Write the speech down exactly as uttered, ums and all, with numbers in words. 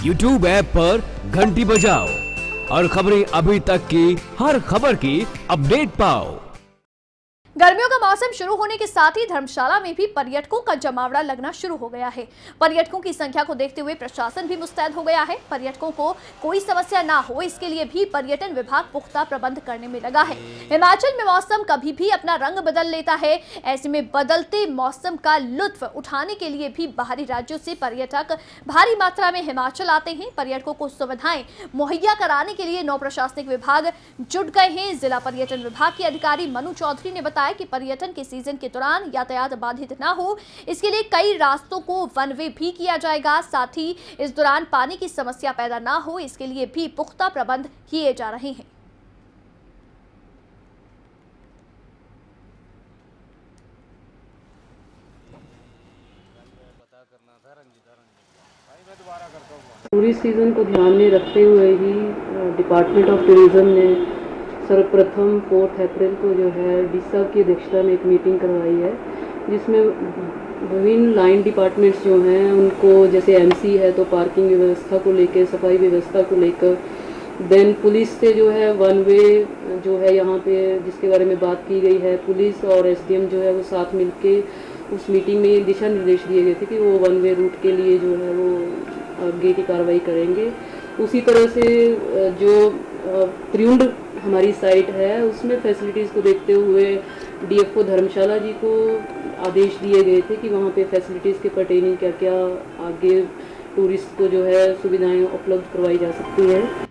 YouTube app पर घंटी बजाओ और खबरें अभी तक की हर खबर की अपडेट पाओ। गर्मियों का मौसम शुरू होने के साथ ही धर्मशाला में भी पर्यटकों का जमावड़ा लगना शुरू हो गया है। पर्यटकों की संख्या को देखते हुए प्रशासन भी मुस्तैद हो गया है। पर्यटकों को कोई समस्या ना हो इसके लिए भी पर्यटन विभाग पुख्ता प्रबंध करने में लगा है। हिमाचल में मौसम कभी भी अपना रंग बदल लेता है। ऐसे में बदलते मौसम का लुत्फ उठाने के लिए भी बाहरी राज्यों से पर्यटक भारी मात्रा में हिमाचल आते हैं। पर्यटकों को सुविधाएं मुहैया कराने के लिए नौ प्रशासनिक विभाग जुट गए हैं। जिला पर्यटन विभाग के अधिकारी मनु चौधरी ने बताया कि पर्यटन के सीजन के दौरान यातायात बाधित ना हो इसके लिए कई रास्तों को वन वे भी किया जाएगा। साथ ही इस दौरान पानी की समस्या पैदा ना हो इसके लिए भी पुख्ता प्रबंध किए जा रहे हैं। टूरिस्ट सीजन को ध्यान में रखते हुए ही डिपार्टमेंट ऑफ टूरिज्म ने सर्वप्रथम फोर्थ अप्रैल को जो है डी साहब की अध्यक्षता में एक मीटिंग करवाई है, जिसमें विभिन्न लाइन डिपार्टमेंट्स जो हैं उनको, जैसे एमसी है तो पार्किंग व्यवस्था को लेकर, सफाई व्यवस्था को लेकर, देन पुलिस से जो है वन वे जो है यहाँ पे जिसके बारे में बात की गई है, पुलिस और एसडीएम जो है वो साथ मिलके उस मीटिंग में दिशा निर्देश दिए गए थे कि वो वन वे रूट के लिए जो है वो आगे की कार्रवाई करेंगे। उसी तरह से जो त्रियुंड हमारी साइट है उसमें फैसिलिटीज़ को देखते हुए डीएफओ धर्मशाला जी को आदेश दिए गए थे कि वहाँ पे फैसिलिटीज़ के पर्टेनिंग क्या क्या आगे टूरिस्ट को जो है सुविधाएं उपलब्ध करवाई जा सकती है।